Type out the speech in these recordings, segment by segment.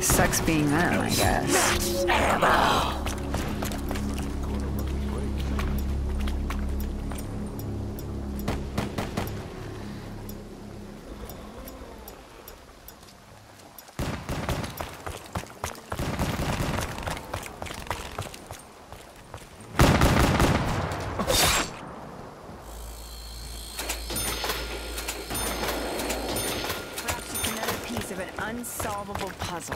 Sucks being them, I guess. Of an unsolvable puzzle.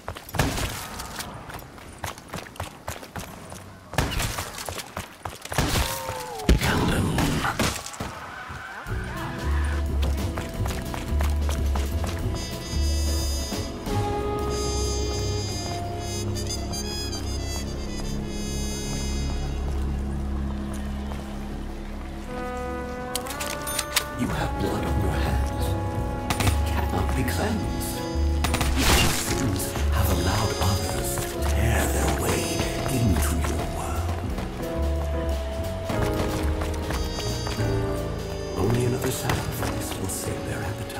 You have blood on your hands. It cannot be cleansed. Your sins have allowed others to tear their way into your world. Only another sacrifice will save their appetite.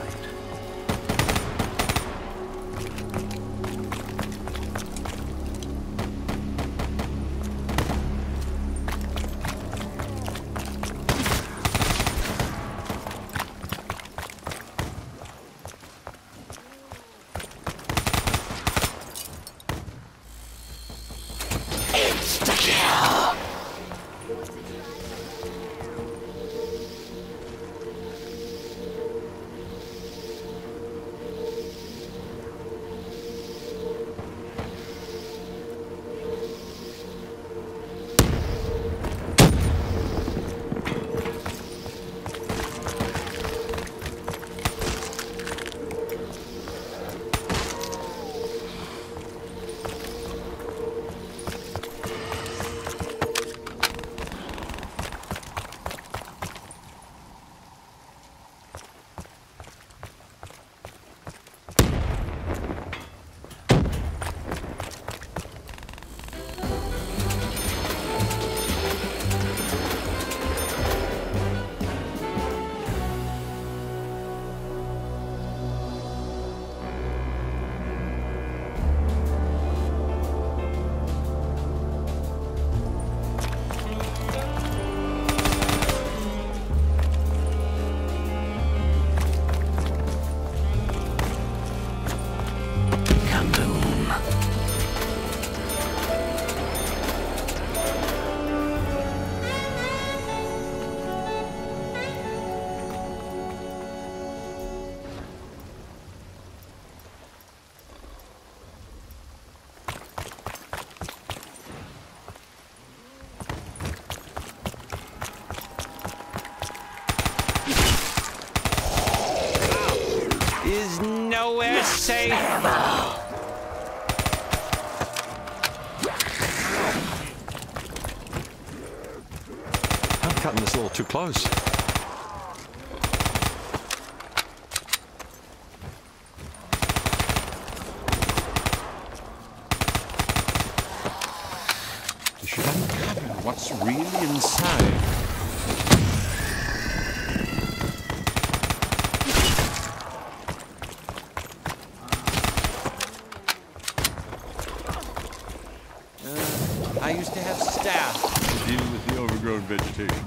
Is nowhere safe. I'm cutting this a little too close. You should uncover what's really inside. I used to have staff to deal with the overgrown vegetation.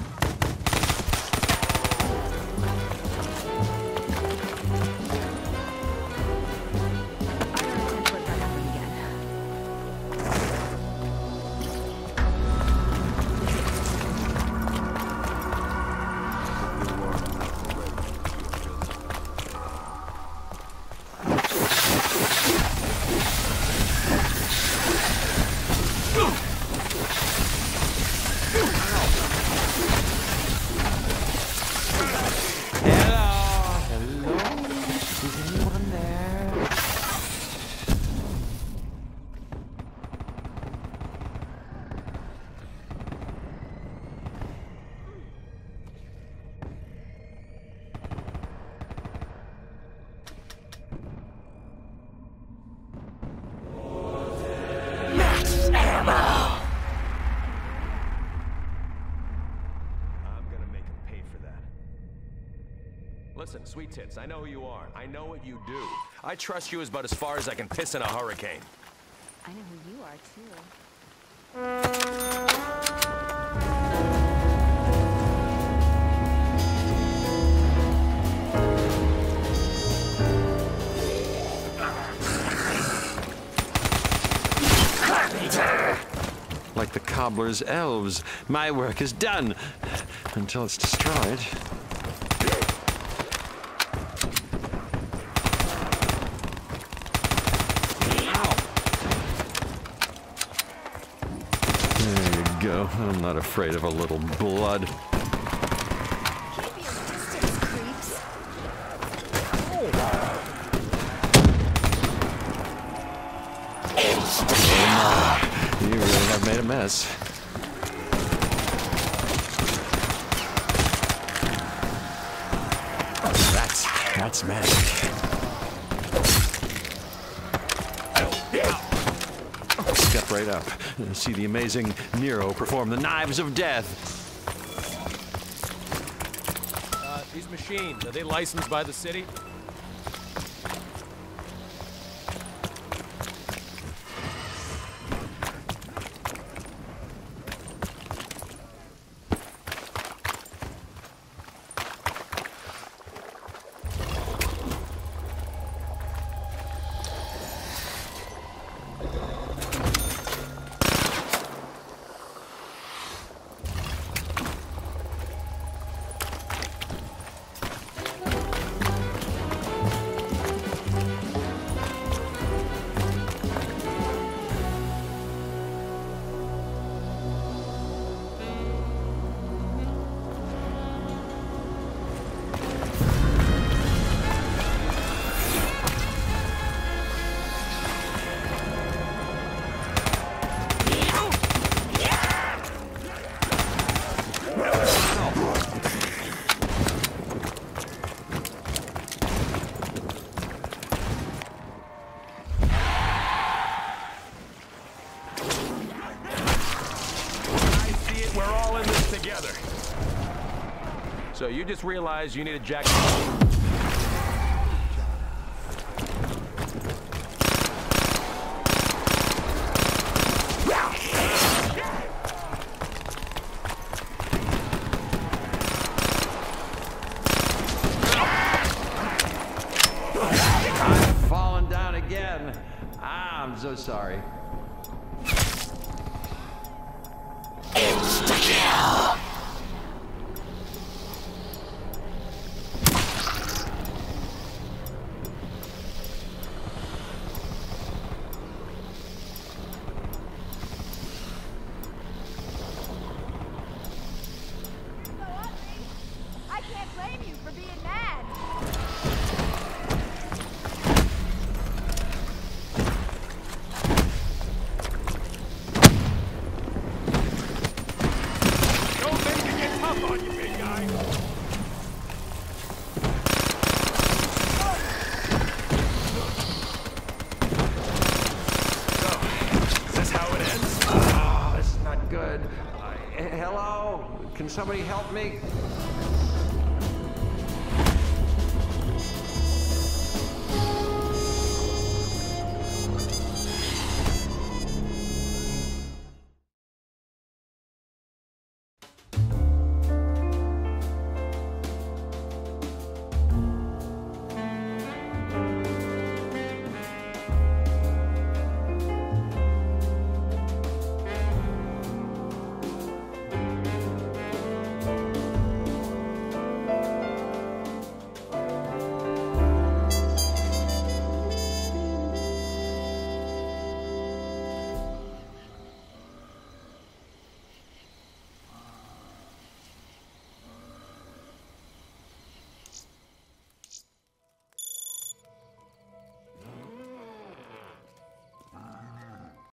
Listen, sweet tits, I know who you are. I know what you do. I trust you as about as far as I can piss in a hurricane. I know who you are, too. Like the cobbler's elves, my work is done until it's destroyed. There you go. I'm not afraid of a little blood. Keep your distance, creeps. You really have made a mess. That's magic. Step right up and see the amazing Nero perform the knives of death. These machines, are they licensed by the city? So you just realized you need a jacket. I've fallen down again. I'm so sorry. Insta-kill! I can't blame you for being mad. Don't make it get tough on you, big guy. So, is this how it ends? Oh, this is not good. Hello? Can somebody help me?